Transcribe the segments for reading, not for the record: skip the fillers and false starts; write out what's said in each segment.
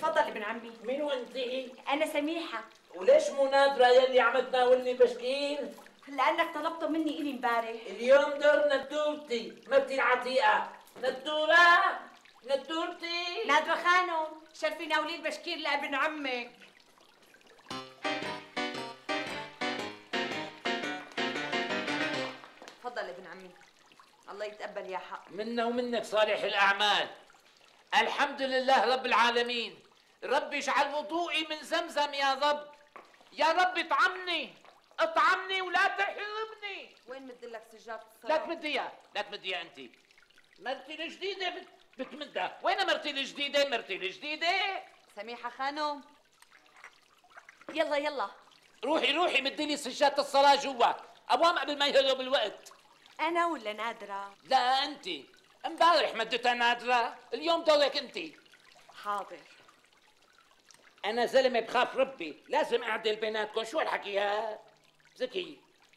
تفضل ابن عمي. مين وانتي؟ انا سميحه. وليش مو نادرة يلي عم تناولني بشكير؟ لانك طلبته مني الي امبارح. اليوم دور ندورتي، مرتي العتيقة. ندورة ندورتي. نادرة خانم، شرفي ناولي البشكير لابن عمك. تفضل ابن عمي، الله يتقبل يا حق. منا ومنك صالح الأعمال. الحمد لله رب العالمين. رب اجعل وضوئي من زمزم يا رب. يا رب اطعمني اطعمني ولا تحرمني. وين مدلك سجادة الصلاة؟ لا تمديها، لا تمديها انت. مرتي الجديدة بتمدها. وين مرتي الجديدة؟ مرتي الجديدة سميحة خانم، يلا يلا روحي مدي لي سجادة الصلاة جوا. أوام قبل ما يهرب الوقت. أنا ولا نادرة؟ لا أنت. امبارح مدتها نادرة، اليوم دورك أنت. حاضر. أنا زلمة بخاف ربي، لازم أعدل بيناتكم. شو الحكي هاد؟ زكي.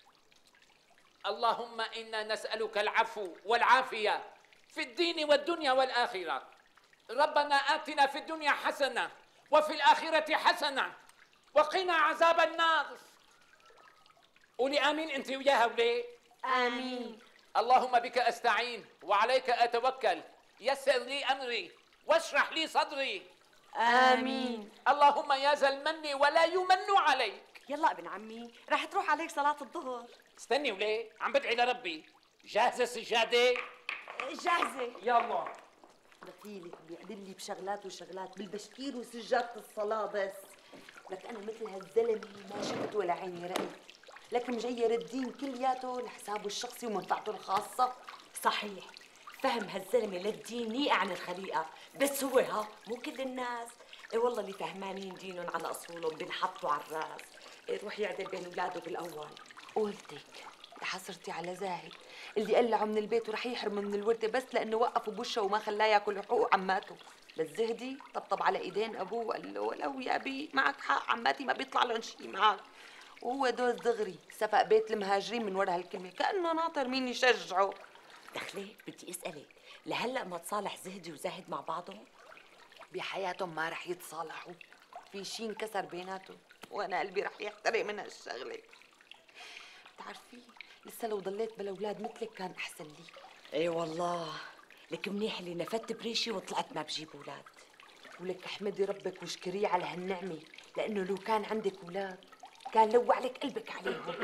اللهم إنا نسألك العفو والعافية في الدين والدنيا والآخرة. ربنا آتنا في الدنيا حسنة وفي الآخرة حسنة وقنا عذاب النار. قولي آمين أنت وياها وليه؟ آمين. اللهم بك أستعين وعليك أتوكل. يسر لي أمري واشرح لي صدري. آمين. اللهم يا ذا المن ولا يمن عليك. يلا ابن عمي، رح تروح عليك صلاة الظهر. استني وليه؟ عم بدعي لربي. جاهزة السجادة؟ جاهزة. يلا. دخيلك بيعدل لي بشغلات وشغلات بالبشكير وسجادة الصلاة بس. لك أنا مثل هالزلمة ما شفت ولا عيني رأيت. لك مجير الدين كلياته لحسابه الشخصي ومنفعته الخاصة. صحيح، فهم هالزلمة للدين يقع عن الخليقة، بس هو مو كل الناس. اي والله اللي فهمانين دينهم على أصولهم بنحطوا على الراس. روح يعدل بين أولاده بالأول. قولتك يا حسرتي على زاهد اللي قلعه من البيت ورح يحرمه من الوردة بس لأنه وقفوا بوشه وما خلاه ياكل حقوق عماته. بس زهدي طبطب على ايدين ابوه وقال له ولو يا ابي معك حق، عماتي ما بيطلع لهم شيء معك. وهو دوز دغري سفق بيت المهاجرين من ورا هالكلمه كانه ناطر مين يشجعه. دخلي بدي اسالك، لهلا ما تصالح زهدي وزاهد مع بعضهم؟ بحياتهم ما رح يتصالحوا، في شيء انكسر بيناتهم وانا قلبي رح يحترق من هالشغله. بتعرفي لسه لو ضليت بلا اولاد مثلك كان احسن لي. اي والله، لك منيح اللي نفدت بريشي وطلعت ما بجيب اولاد. ولك احمدي ربك واشكريه على هالنعمه، لانه لو كان عندك اولاد كان لوع لك قلبك عليهم.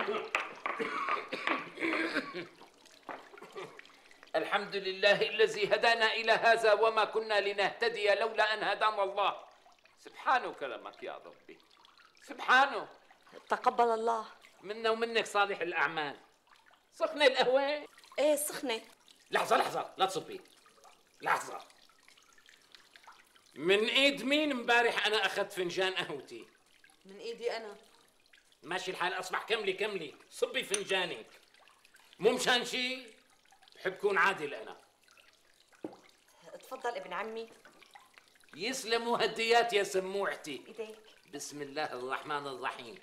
الحمد لله الذي هدانا إلى هذا وما كنا لنهتدي لولا أن هدانا الله. سبحانه كرمك يا ربي، سبحانه. تقبل الله. منا ومنك صالح الأعمال. سخنة القهوة؟ ايه سخنة. لحظة لا تصبي. لحظة. من ايد مين امبارح انا اخذت فنجان قهوتي؟ من ايدي انا. ماشي الحال، اصبح كملي صبي فنجانك. مو مشان شي، بحب كون عادل انا. تفضل ابن عمي. يسلموا هديات يا سموعتي. ايديك. بسم الله الرحمن الرحيم.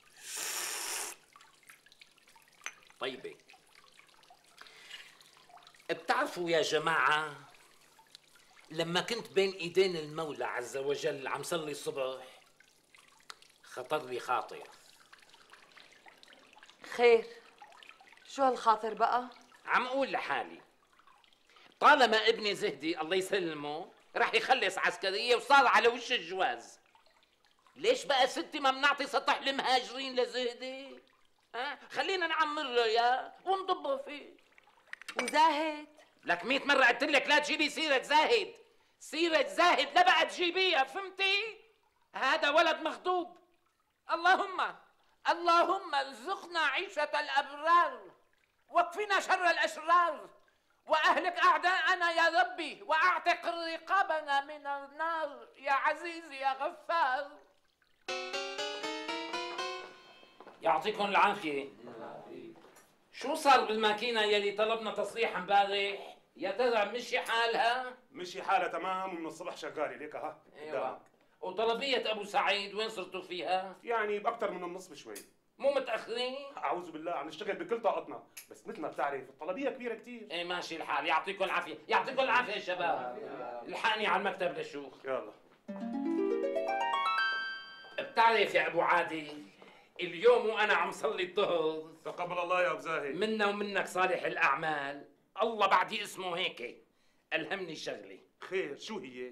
طيبة. بتعرفوا يا جماعة، لما كنت بين ايدين المولى عز وجل عم صلي الصبح خطر لي خاطر. خير، شو هالخاطر بقى؟ عم اقول لحالي طالما ابني زهدي الله يسلمه رح يخلص عسكرية وصار على وش الجواز، ليش بقى ستي ما بنعطي سطح المهاجرين لزهدي؟ خلينا نعمر له اياه ونضبه فيه. وزاهد؟ لك 100 مرة قلت لك لا تجيبي سيرة زاهد، سيرة زاهد لا بقى تجيبيها، فهمتي؟ هذا ولد مخطوب. اللهم ارزقنا عيشة الأبرار واكفنا شر الأشرار وأهلك أعداءنا يا ربي وأعتق رقابنا من النار يا عزيز يا غفار. يعطيكم العافية. شو صار بالماكينة يلي طلبنا تصليح امبارح؟ يا ترى مشي حالها؟ مشي حالها تمام ومن الصبح شغالة ليك ها. ايوه. وطلبية أبو سعيد وين صرتوا فيها؟ يعني بأكثر من النصف شوي. مو متأخرين؟ أعوذ بالله، عم نشتغل بكل طاقتنا، بس مثل ما بتعرف الطلبية كبيرة كثير. ايه ماشي الحال، يعطيكم العافية، يعطيكم العافية يا شباب. الحقني على المكتب لشوف. يلا. بتعرف يا ابو عادل، اليوم وانا عم صلي الظهر تقبل الله يا ابو زاهد. منا ومنك صالح الاعمال، الله بعدي اسمه هيك الهمني شغله. خير شو هي؟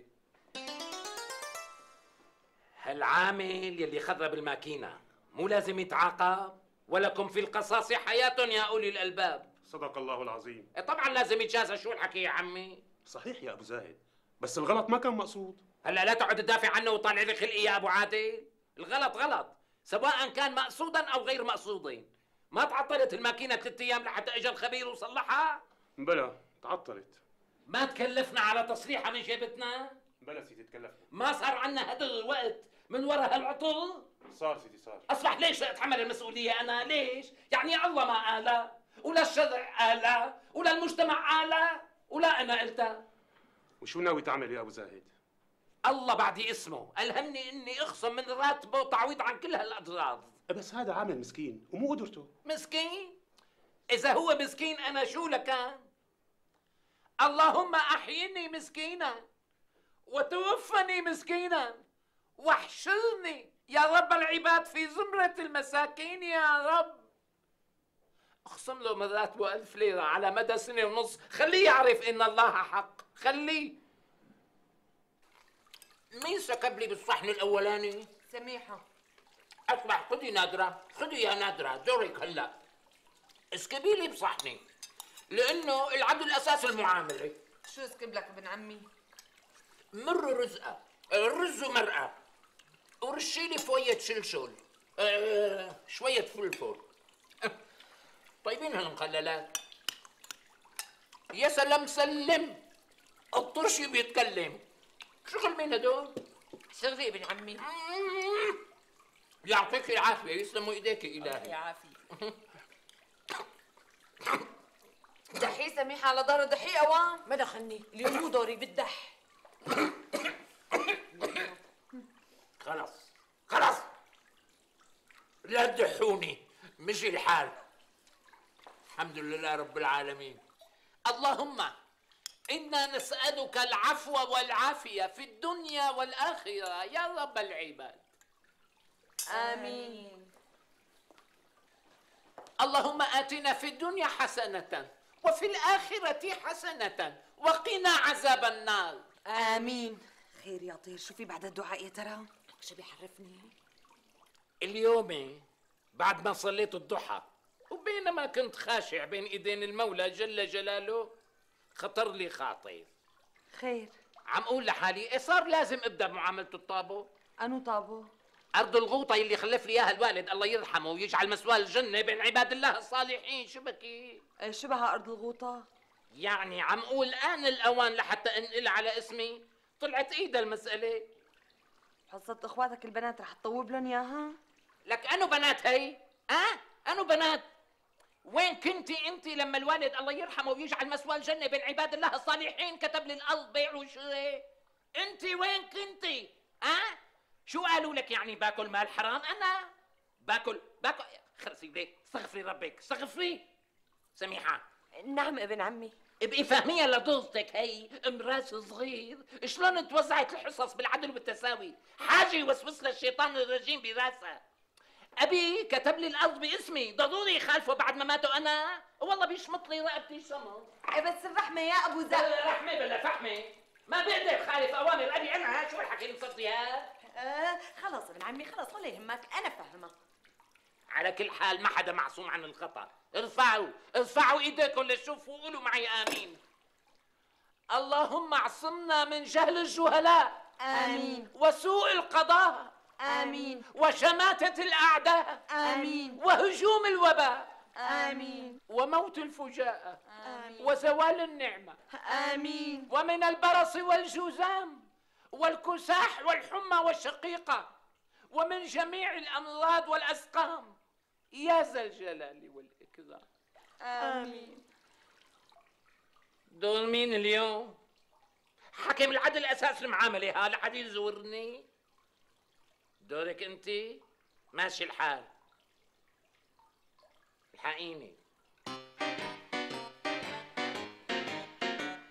هالعامل يلي خرب الماكينه مو لازم يتعاقب؟ ولكم في القصاص حياة يا اولي الالباب. صدق الله العظيم. طبعا لازم يتجازى، شو الحكي يا عمي؟ صحيح يا ابو زاهد، بس الغلط ما كان مقصود. هلا لا تقعد تدافع عنه وطالع لي خلقي يا ابو عادل. الغلط غلط سواء كان مقصودا او غير مقصود. ما تعطلت الماكينه 3 ايام لحتى اجى الخبير وصلحها؟ بلا تعطلت. ما تكلفنا على تصليحها من جيبتنا؟ بلا سيدي تكلفنا. ما صار عنا هذا الوقت من وراء هالعطل؟ صار سيدي صار. اصبح ليش اتحمل المسؤوليه انا؟ ليش؟ يعني الله ما آله ولا الشرع آله ولا المجتمع آله ولا انا قلتها. وشو ناوي تعمل يا ابو زاهد؟ الله بعدي اسمه الهمني اني اخصم من راتبه تعويض عن كل هالاضرار. بس هذا عامل مسكين ومو قدرته. مسكين؟ اذا هو مسكين انا شو لكان؟ اللهم احيني مسكينا وتوفني مسكينا واحشرني يا رب العباد في زمرة المساكين يا رب. اخصم له من راتبه 1000 ليرة على مدى 1.5 سنة، خليه يعرف ان الله حق، خليه. مين سكب لي بالصحن الاولاني؟ سميحة. اصبح خدي نادرة، خدي يا نادرة دورك هلا. اسكبي لي بصحني لانه العدل اساس المعاملة. شو اسكب لك ابن عمي؟ مر رزقة، الرز مرقة، ورشي لي شوية شلشل، شوية فلفل. طيبين هالمخللات. يا سلام سلم، الطرشي بيتكلم. شغل مين هدول؟ شغلي ابن عمي. يعطيك العافية، يسلموا ايديك الهي. يا عافية. دحي سميحة على دار دحي اوان. ما دخلني، اليوم مو دوري بالدح. خلص خلص، لا تدحوني، مشي الحال. الحمد لله رب العالمين. اللهم إنا نسألك العفو والعافية في الدنيا والآخرة يا رب العباد. آمين. اللهم آتنا في الدنيا حسنة وفي الآخرة حسنة وقنا عذاب النار. آمين. خير يا طير، شو في بعد الدعاء يا ترى؟ شو بيحرفني؟ اليوم بعد ما صليت الضحى وبينما كنت خاشع بين ايدين المولى جل جلاله خطر لي خاطر. خير. عم اقول لحالي صار لازم ابدا بمعامله الطابو. أنو طابو؟ ارض الغوطه اللي خلف لي اياها الوالد الله يرحمه ويجعل مسواه الجنه بين عباد الله الصالحين. شو بكي؟ شبه أرض الغوطة؟ يعني عم اقول آن الاوان لحتى انقل على اسمي. طلعت ايدها المساله. حصة اخواتك البنات رح تطوب لهم اياها؟ لك انو بنات هي؟ انو بنات؟ وين كنتي انت لما الوالد الله يرحمه ويجعل مسوى الجنه بين عباد الله الصالحين كتب لي الارض بيع وشراء؟ انت وين كنتي؟ شو قالوا لك يعني باكل مال حرام؟ انا باكل خرسي ليك، استغفري ربك استغفري. سميحه. نعم ابن عمي. ابقي فهميها لضوزتك هي امراس صغير شلون توزعت الحصص بالعدل والتساوي. حاجه يوسوس للشيطان الرجيم براسها. ابي كتب لي الارض باسمي، ضروري يخالفه بعد ما ماتوا انا؟ والله بيشمط لي رقبتي شمط. بس الرحمه يا ابو زهر. بلا رحمه بلا فحمه، ما بقدر خالف اوامر ابي انا. شو الحكي اللي صرتي هاد؟ خلص ابن عمي خلص ولا يهمك انا فاهمه. على كل حال ما حدا معصوم عن الخطا. ارفعوا ايديكم للشوف وقولوا معي امين. اللهم اعصمنا من جهل الجهلاء. امين. وسوء القضاء. امين. وشماتة الاعداء. امين. وهجوم الوباء. امين. وموت الفجاءة. امين. وزوال النعمة. امين. ومن البرص والجذام والكساح والحمى والشقيقة ومن جميع الأمراض والأسقام يا ذا الجلال والإكرام. امين. دور مين اليوم؟ حكم العدل أساس المعاملة. ها لحد يزورني. دورك أنت. ماشي الحال. الحقيني.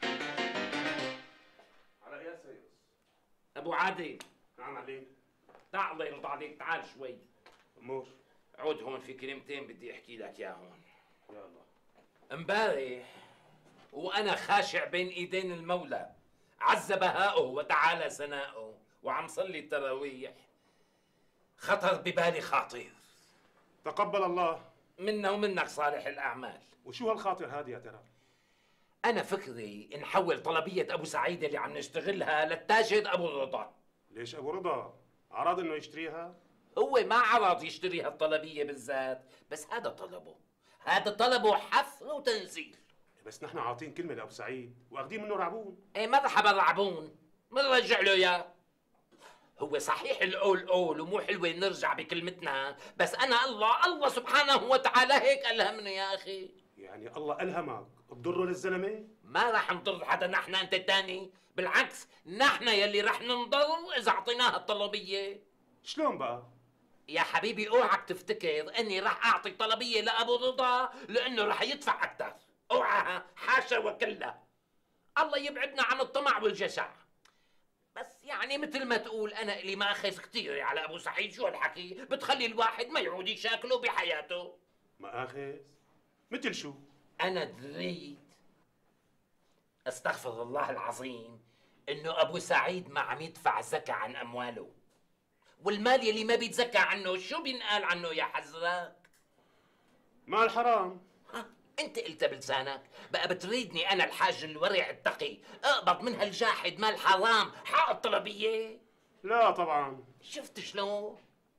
على ايه يا سيد؟ أبو عادل. نعم علي. تعال الله يرضى عليك، تعال شوي. امور. عود هون، في كلمتين بدي احكي لك اياهم. يا الله. امبارح وانا خاشع بين ايدين المولى عز بهاؤه وتعالى ثناؤه وعم صلي التراويح، خطر ببالي خاطر. تقبل الله. منا ومنك صالح الاعمال. وشو هالخاطر هادي يا ترى؟ انا فكري نحول طلبيه ابو سعيد اللي عم نشتغلها للتاجر ابو الرضا. ليش ابو رضا عرض انه يشتريها؟ هو ما عرض يشتري هالطلبيه بالذات، بس هذا طلبه، هذا طلبه حفر وتنزيل. بس نحن عاطين كلمه لابو سعيد واخذين منه رعبون. ايه مرحبا رعبون، بنرجع له اياه. هو صحيح القول قول ومو حلوه نرجع بكلمتنا، بس انا الله سبحانه وتعالى هيك الهمني يا اخي. يعني الله الهمك تضره للزلمه؟ ما راح نضر حدا نحن انت الثاني، بالعكس نحن يلي رح ننضر اذا اعطيناها الطلبيه. شلون بقى؟ يا حبيبي اوعك تفتكر اني رح اعطي طلبيه لابو رضا لانه رح يدفع اكثر، اوعى، حاشا وكلا. الله يبعدنا عن الطمع والجشع. بس يعني مثل ما تقول انا الي ماخذ كثير على ابو سعيد، شو هالحكي بتخلي الواحد ما يعود يشاكله بحياته. مآخذ؟ مثل شو؟ انا دريت، استغفر الله العظيم، انه ابو سعيد ما عم يدفع زكاة عن امواله، والمال يلي ما بيتزكى عنه شو بينقال عنه يا حزراك؟ مال حرام. ها انت قلت بلسانك، بقى بتريدني انا الحاج الورع التقي اقبض من هالجاحد مال حرام حق الطلبيه؟ لا طبعا. شفت شلون؟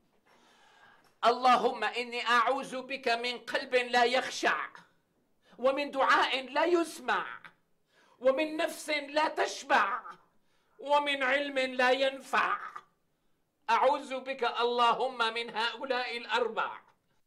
اللهم اني اعوذ بك من قلب لا يخشع، ومن دعاء لا يسمع، ومن نفس لا تشبع، ومن علم لا ينفع. اعوذ بك اللهم من هؤلاء الاربع.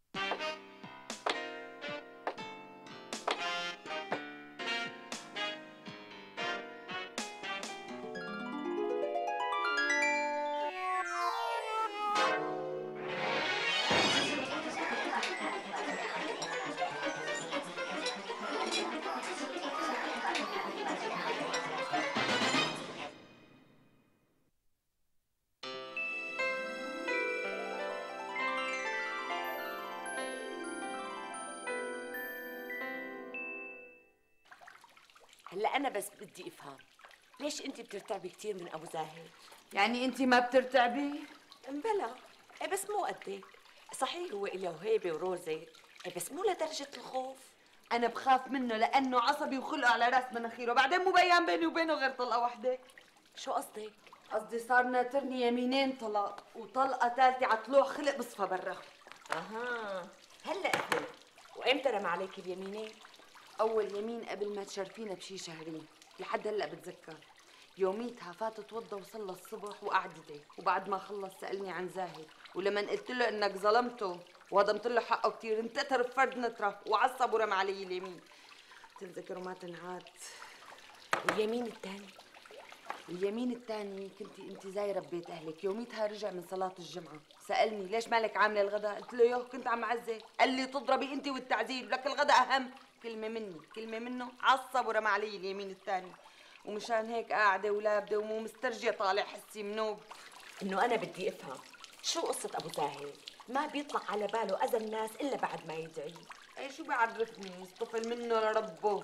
هلا انا بس بدي افهم ليش انت بترتعبي كثير من ابو زاهد؟ يعني انت ما بترتعبي؟ بلا، ايه بس مو قدك. صحيح هو له هيبه وروزه، ايه بس مو لدرجه الخوف. انا بخاف منه لانه عصبي وخلقه على راس مناخيره، بعدين مو بيان بيني وبينه غير طلقه واحده. شو قصدك؟ قصدي صار ناطرني يمينين طلاق وطلقه ثالثه على طلوع خلق بصفى برا. اها، هلا فهمت. وامتى رمى عليك اليمينين؟ اول يمين قبل ما تشرفينا بشي شهرين، لحد هلا بتذكر. يوميتها فات توضى وصلى الصبح وقعدتي، وبعد ما خلص سالني عن زاهد، ولما قلت له انك ظلمته وهضمت له حقه كثير انتثر بفرد نتره وعصب ورمى علي اليمين. تنذكر وما تنعاد. واليمين الثاني؟ اليمين الثاني كنتي انت زايره ببيت اهلك، يوميتها رجع من صلاه الجمعه، سالني ليش مالك عامله الغداء؟ قلت له يوه كنت عم عزي، قال لي تضربي انت والتعذيب، لك الغداء اهم. كلمه مني كلمه منه عصب ورمى علي اليمين الثاني، ومشان هيك قاعده ولابده ومو مسترجيه طالع حسي منوب. انه انا بدي افهم شو قصه ابو زاهد؟ ما بيطلع على باله اذى الناس الا بعد ما يدعي. اي شو بيعرفني، اصطفل منه لربه.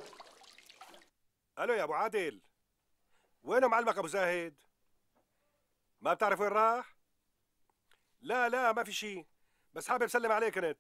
الو يا ابو عادل، وينه معلمك ابو زاهد؟ ما بتعرف وين راح؟ لا ما في شيء، بس حابب سلم عليك كنت.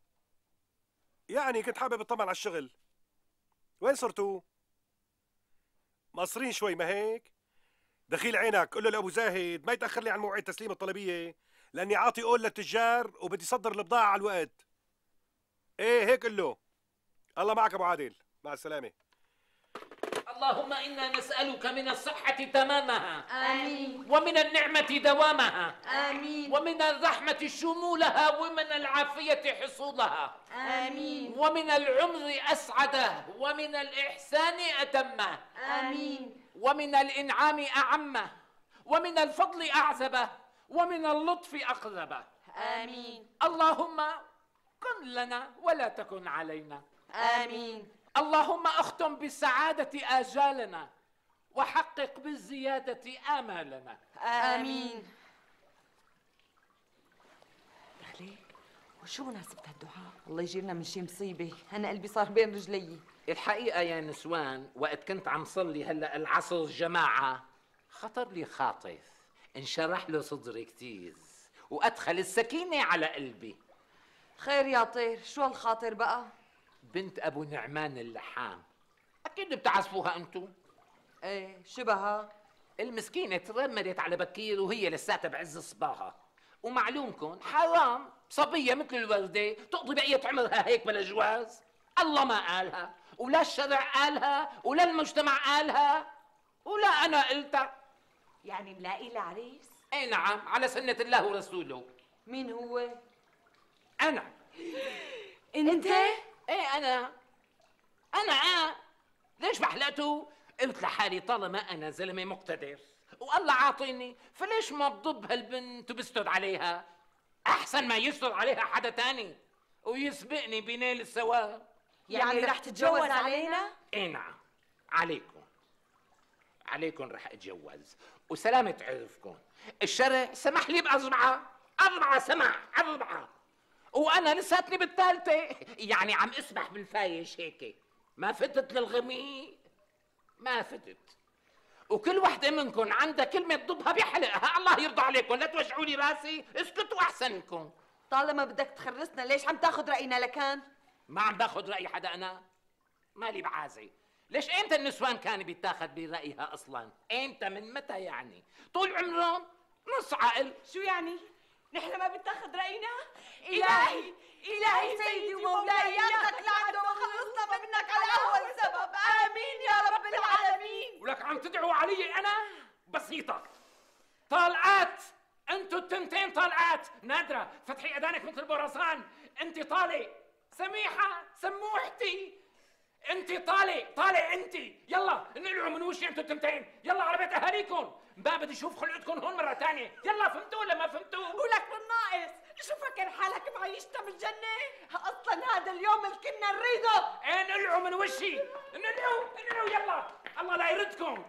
يعني كنت حابب اطمن على الشغل. وين صرتوا؟ مقصرين شوي ما هيك؟ دخيل عينك قل له لابو زاهد ما يتاخر لي عن موعد تسليم الطلبيه، لاني عاطي قول للتجار وبدي صدر البضاعه على الوقت. ايه هيك قل له. الله معك ابو عادل، مع السلامه. اللهم إنا نسألك من الصحة تمامها، آمين. ومن النعمة دوامها، آمين. ومن الرحمة شمولها، ومن العافية حصولها، آمين. ومن العمر أسعده، ومن الإحسان أتمه، آمين. ومن الإنعام أعمه، ومن الفضل أعزبه، ومن اللطف أقربه. آمين. اللهم كن لنا ولا تكن علينا. آمين. اللهم اختم بالسعادة آجالنا، وحقق بالزيادة آمالنا. آمين. شو مناسبة هالدعاء؟ الله يجيرنا من شي مصيبة، أنا قلبي صار بين رجلي. الحقيقة يا نسوان وقت كنت عم صلي هلا العصر الجماعة خطر لي خاطف انشرح له صدري كتير وأدخل السكينة على قلبي. خير يا طير، شو هالخاطر بقى؟ بنت أبو نعمان اللحام، أكيد بتعرفوها أنتو. ايه شبهها؟ المسكينة ترمدت على بكير وهي لساتها بعز صباها، ومعلومكن حرام صبية مثل الوردة تقضي بقية عمرها هيك بلا جواز. الله ما قالها ولا الشرع قالها ولا المجتمع قالها ولا أنا قلتها. يعني ملاقي لها عريس؟ اي نعم، على سنة الله ورسوله. مين هو؟ أنا. انت؟ ايه أنا ليش بحلقتوا؟ قلت لحالي طالما أنا زلمة مقتدر والله عاطيني، فليش ما بضب هالبنت وبستر عليها؟ أحسن ما يستر عليها حدا تاني ويسبقني بنيل الثواب. يعني رح تتجوز علينا؟ اي نعم، عليكم رح اتجوز وسلامة عرفكم. الشرع سمح لي بأربعة سمح 4 وأنا لساتني بالثالثة، يعني عم اسبح بالفايش هيك ما فتت للغميق، ما فتت. وكل وحدة منكم عندها كلمة تضبها بحلقها. الله يرضى عليكم لا توجعوا لي راسي، اسكتوا أحسنكم. طالما بدك تخرسنا ليش عم تاخذ رأينا لكان؟ ما عم باخذ رأي حدا، أنا مالي بعازي. ليش امتى النسوان كان بيتاخذ برأيها اصلا؟ امتى؟ من متى يعني؟ طول عمرهم نص عقل. شو يعني؟ نحن ما بتاخذ رأينا؟ إلهي سيدي ومولاي ياخدك لعنده وخلصنا منك على أول سبب، آمين يا رب العالمين. ولك عم تدعوا علي أنا؟ بسيطة. طالعات، انتوا التنتين طالعات. نادرة فتحي أذانك مثل البرصان. انت طالع. سميحة سموحتي انت طالع انت. يلا انقلعوا من وشي انتوا التنتين، يلا على بيت اهاليكم. ما بدي اشوف خلقتكم هون مرة ثانية. يلا فهمتوا ولا ما فهمتوا؟ ولك بالناقص، شو فكر حالك معيشتها بالجنة؟ أصلا هذا اليوم اللي كنا نريده. انقلعوا من وشي، انقلعوا يلا، الله لا يردكم.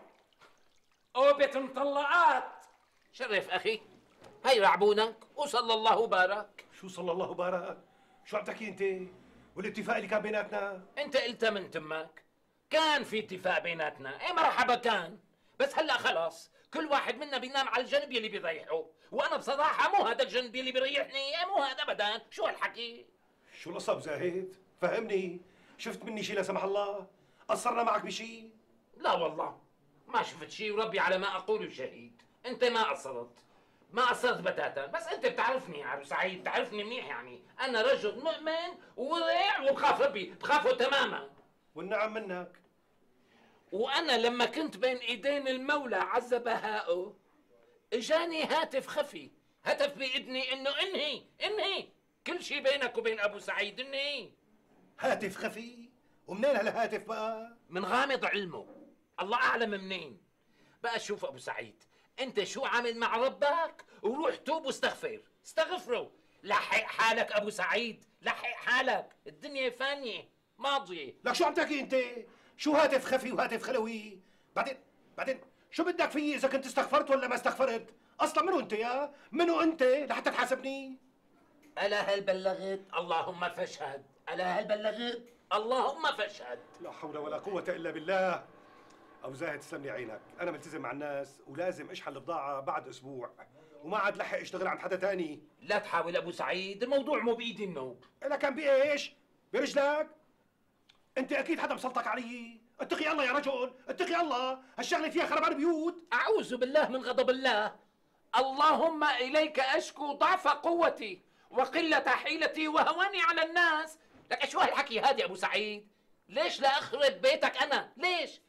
قوبة مطلقات. شرف اخي، هي رعبونك وصلى الله وبارك. شو صلى الله وبارك؟ شو عم تحكي انت؟ والاتفاق اللي كان بيناتنا؟ انت قلتها من تمك. كان في اتفاق بيناتنا، ايه مرحبا كان، بس هلا خلاص كل واحد منا بينام على الجنب يلي بيريحه، وانا بصراحه مو هذا الجنب يلي بيريحني، مو هذا ابدا. شو هالحكي؟ شو القصة ابو زاهد؟ فهمني، شفت مني شيء لا سمح الله؟ قصرنا معك بشيء؟ لا والله ما شفت شيء، وربي على ما اقول شهيد. انت ما قصرت بتاتا، بس انت بتعرفني يا ابو سعيد، بتعرفني منيح. يعني انا رجل مؤمن وورع وبخاف ربي، بخافه تماما. والنعم منك. وانا لما كنت بين ايدين المولى عز بهاؤه اجاني هاتف خفي، هتف باذني انه انهي كل شيء بينك وبين ابو سعيد، انهي. هاتف خفي؟ ومنين هالهاتف بقى؟ من غامض علمه، الله اعلم منين. بقى شوف ابو سعيد، انت شو عامل مع ربك وروح توب استغفره. لحق حالك ابو سعيد، لحق حالك، الدنيا فانيه ماضيه. لك شو عم تحكي انت؟ شو هاتف خفي وهاتف خلوي؟ بعدين شو بدك فيي اذا كنت استغفرت ولا ما استغفرت؟ اصلا منو انت يا؟ منو انت لحتى تحاسبني؟ الا هل بلغت؟ اللهم فاشهد. الا هل بلغت؟ اللهم فاشهد. لا حول ولا قوة الا بالله. ابو زاهد تسلم لي عينك، انا ملتزم مع الناس ولازم اشحن البضاعة بعد اسبوع، وما عاد لحق اشتغل عند حدا تاني. لا تحاول ابو سعيد، الموضوع مو بايدي النوب. الا كان بايش؟ برجلك؟ انت اكيد حدا مسلطك علي. اتقي الله يا رجل، اتقي الله، هالشغله فيها خربان بيوت. اعوذ بالله من غضب الله. اللهم اليك اشكو ضعف قوتي وقلة حيلتي وهواني على الناس. لك شو هالحكي هادي ابو سعيد؟ ليش لا اخرب بيتك انا؟ ليش؟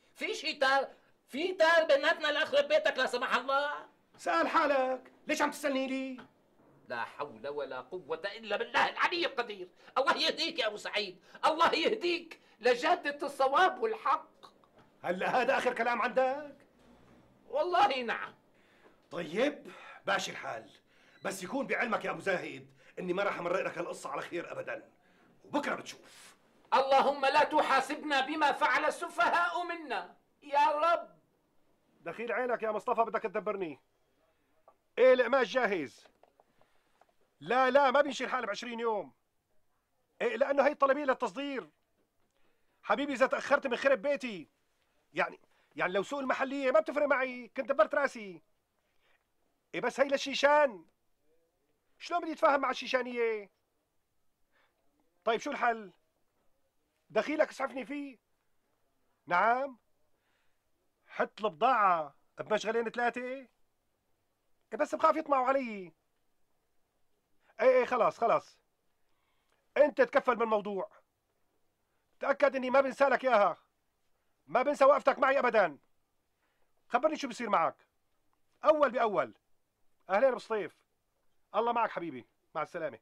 في تار بيناتنا لاخرب بيتك لا سمح الله؟ سأل حالك، ليش عم تسألني لي؟ لا حول ولا قوة إلا بالله العلي القدير. الله يهديك يا أبو سعيد، الله يهديك لجادة الصواب والحق. هلا هذا آخر كلام عندك؟ والله نعم. طيب ماشي الحال، بس يكون بعلمك يا أبو زاهد إني ما راح أمرق لك القصة على خير أبدا، وبكرة بتشوف. اللهم لا تحاسبنا بما فعل السفهاء منا يا رب. دخيل عينك يا مصطفى، بدك تدبرني. ايه القماش جاهز؟ لا ما بيمشي الحال ب20 يوم، إيه لانه هي طلبيه للتصدير. حبيبي اذا تاخرت من خرب بيتي، يعني لو سوق المحليه ما بتفرق معي، كنت دبرت راسي. إيه بس هي للشيشان، شلون بدي اتفاهم مع الشيشانيه؟ طيب شو الحل؟ دخيلك اسعفني فيه. نعم، حط البضاعة بمشغلين ثلاثة. إيه بس بخاف يطمعوا علي. ايه خلاص انت تكفل بالموضوع. تأكد اني ما بنسى لك اياها، ما بنسى وقفتك معي ابدا. خبرني شو بصير معك اول باول. اهلين بالصيف. الله معك حبيبي، مع السلامة.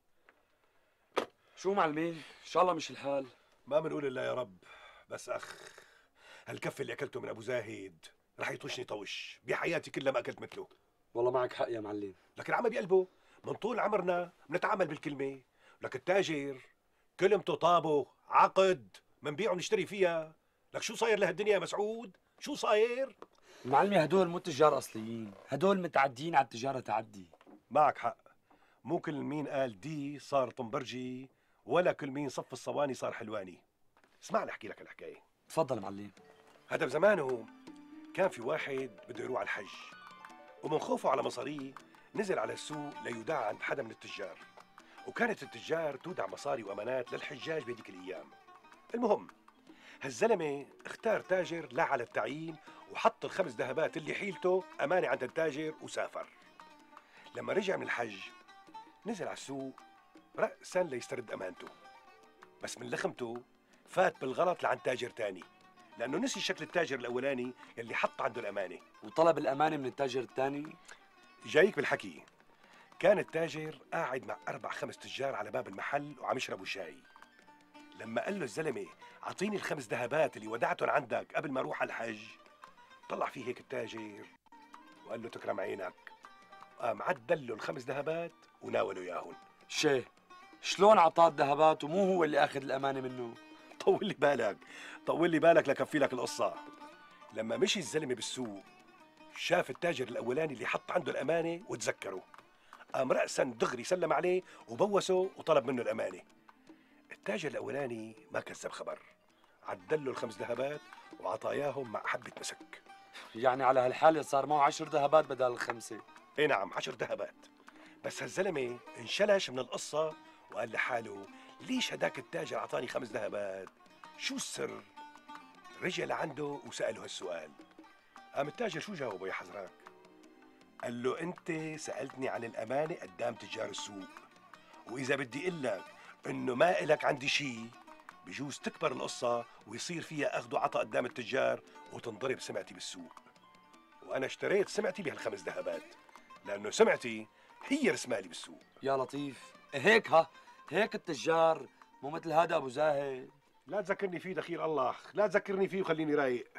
شو معلمين؟ ان شاء الله مش الحال. ما بنقول الا يا رب. بس هالكف اللي اكلته من ابو زاهد رح يطوشني طوش بحياتي كلها ما اكلت مثله. والله معك حق يا معلم. لكن عمى بقلبه، من طول عمرنا بنتعامل بالكلمة. لك التاجر كلمته طابه عقد، منبيع ونشتري فيها. لك شو صاير لهالدنيا يا مسعود؟ شو صاير؟ معلمي هدول مو تجار اصليين، هدول متعدين على التجارة تعدي. معك حق، مو كل مين قال دي صار طنبرجي، ولا كل مين صف الصواني صار حلواني. اسمعني احكي لك الحكاية. تفضل معلم. هذا بزمانه كان في واحد بده يروح على الحج، ومن خوفه على مصاريه نزل على السوق ليودع عند حدا من التجار. وكانت التجار تودع مصاري وامانات للحجاج بهذيك الايام. المهم هالزلمه اختار تاجر لا على التعيين، وحط الخمس ذهبات اللي حيلته امانه عند التاجر وسافر. لما رجع من الحج نزل على السوق رأسا ليسترد امانته، بس من لخمته فات بالغلط لعند تاجر تاني، لانه نسي شكل التاجر الاولاني يلي حط عنده الامانه، وطلب الامانة من التاجر الثاني. جايك بالحكي. كان التاجر قاعد مع 4-5 تجار على باب المحل وعم يشربوا شاي. لما قال له الزلمه اعطيني الخمس ذهبات اللي ودعتهم عندك قبل ما اروح على الحج، طلع فيه هيك التاجر وقال له تكرم عينك. قام عدل له الخمس ذهبات وناوله اياهم. شي شلون عطاه الذهبات ومو هو اللي اخذ الامانة منه؟ طول لي بالك لكفي لك القصه. لما مشي الزلمه بالسوق شاف التاجر الاولاني اللي حط عنده الامانه وتذكره، قام رأسا دغري سلم عليه وبوسه وطلب منه الامانه. التاجر الاولاني ما كذب خبر، عدل له الخمس ذهبات وعطاياهم مع حبه مسك. يعني على هالحالة صار معه 10 ذهبات بدل الخمسة. اي نعم 10 ذهبات. بس هالزلمه انشلش من القصه وقال لحاله ليش هداك التاجر اعطاني 5 ذهبات؟ شو السر؟ رجع لعنده وسأله هالسؤال. قام التاجر شو جاوبه يا حضرتك؟ قال له انت سألتني عن الامانه قدام تجار السوق، واذا بدي اقول لك انه ما إلك عندي شيء بجوز تكبر القصه ويصير فيها اخذ وعطاء قدام التجار وتنضرب سمعتي بالسوق. وانا اشتريت سمعتي بهالخمس ذهبات لانه سمعتي هي رسمالي بالسوق. يا لطيف هيك التجار، مو مثل هذا ابو زاهد. لا تذكرني فيه دخيل الله، لا تذكرني فيه وخليني رايق.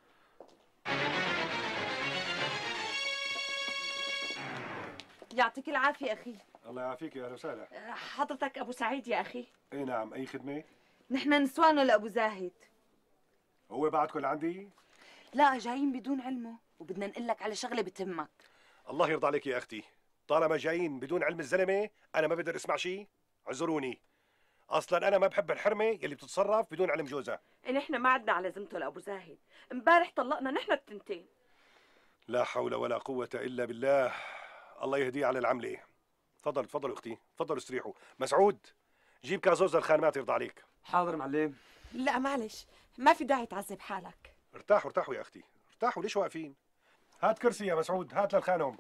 يعطيك العافية أخي. الله يعافيك يا اهلا وسهلا. حضرتك أبو سعيد يا أخي؟ اي نعم، اي خدمه؟ نحن نسوانه لأبو زاهد. هو بعدكم لعندي؟ لا، جايين بدون علمه وبدنا نقول لك على شغلة بتهمك. الله يرضى عليك يا اختي، طالما جايين بدون علم الزلمه انا ما بقدر اسمع شيء. اعذروني، اصلا انا ما بحب الحرمه يلي بتتصرف بدون علم جوزها. نحن ما عدنا على ذمته لأبو زاهد، امبارح طلقنا نحن التنتين. لا حول ولا قوه الا بالله، الله يهديه على العمله. تفضلوا اختي، تفضلوا استريحوا. مسعود جيب كازوز الخانمات يرضى عليك. حاضر معلم. لا معلش، ما في داعي تعذب حالك. ارتاحوا يا اختي، ارتاحوا. ليش واقفين؟ هات كرسي يا مسعود، هات للخانم.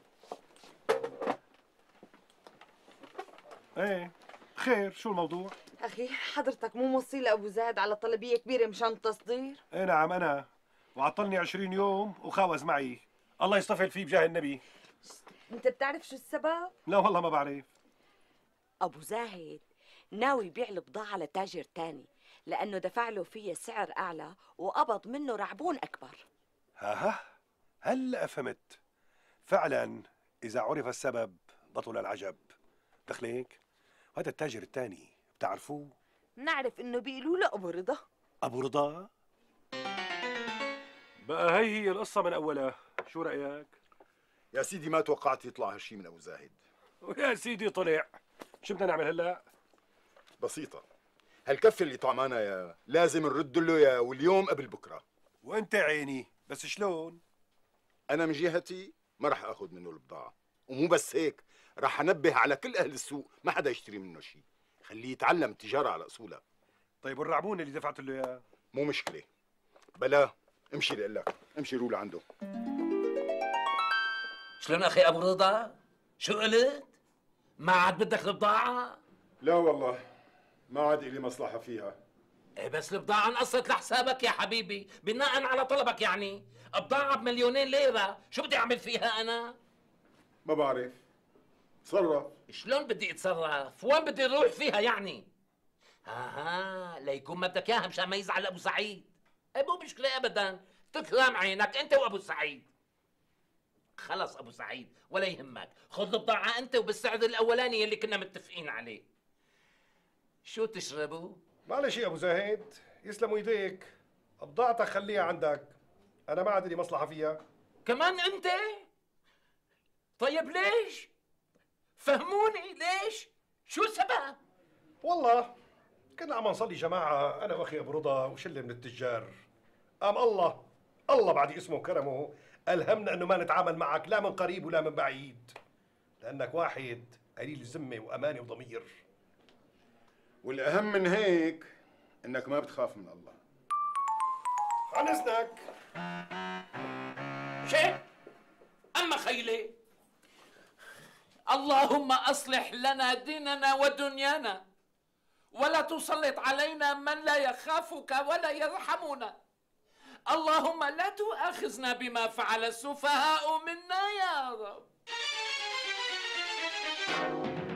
ايه خير، شو الموضوع؟ أخي حضرتك مو موصي لأبو زاهد على طلبية كبيرة مشان التصدير؟ ايه نعم انا، وعطلني 20 يوم وخاوز معي، الله يصطفل فيه بجاه النبي. أنت بتعرف شو السبب؟ لا والله ما بعرف. أبو زاهد ناوي يبيع البضاعة لتاجر تاني لأنه دفع له فيها سعر أعلى وقبض منه رعبون أكبر. هلا فهمت. فعلا إذا عرف السبب بطل العجب. دخليك، وهذا التاجر الثاني بتعرفوه؟ نعرف إنه بيقولوا له أبو رضا. أبو رضا؟ بقى هي القصة من أولها، شو رأيك؟ يا سيدي ما توقعت يطلع هالشي من ابو زاهد. ويا سيدي طلع، شو بدنا نعمل هلا؟ بسيطة، هالكفة اللي طعمانا يا لازم نرد له يا واليوم قبل بكره. وانت عيني بس شلون؟ انا من جهتي ما رح اخذ منه البضاعه، ومو بس هيك، رح انبه على كل اهل السوق ما حدا يشتري منه شيء، خليه يتعلم التجاره على اصولها. طيب والرعبون اللي دفعت له اياه؟ مو مشكله، بلا امشي لك، امشي روح لعنده. شلون اخي ابو رضا؟ شو قلت؟ ما عاد بدك البضاعة؟ لا والله ما عاد لي مصلحه فيها. ايه بس البضاعة انقصت لحسابك يا حبيبي، بناء على طلبك يعني. بضاعة بمليونين ليرة، شو بدي اعمل فيها انا؟ ما بعرف، تصرف. شلون بدي اتصرف؟ وين بدي اروح فيها يعني؟ ليكون ما بدك اياها مشان ما يزعل ابو سعيد. ايه مو مشكلة ابدا، تكرم عينك انت وابو سعيد. خلص ابو سعيد ولا يهمك، خذ البضاعة انت وبالسعر الاولاني اللي كنا متفقين عليه. شو تشربوا؟ معلش يا ابو زاهد، يسلموا ايديك، بضاعتك خليها عندك، انا ما عاد لي مصلحه فيها. كمان انت؟ طيب ليش؟ فهموني ليش؟ شو السبب؟ والله كنا عم نصلي جماعه انا واخي ابو رضا وشله من التجار، قام الله بعد اسمه وكرمه الهمنا انه ما نتعامل معك لا من قريب ولا من بعيد، لانك واحد قليل ذمه وامانه وضمير. والاهم من هيك انك ما بتخاف من الله. عن اذنك. شيء اما خيلي، اللهم اصلح لنا ديننا ودنيانا، ولا تسلط علينا من لا يخافك ولا يرحمنا. اللهم لا تؤاخذنا بما فعل السفهاء منا يا رب.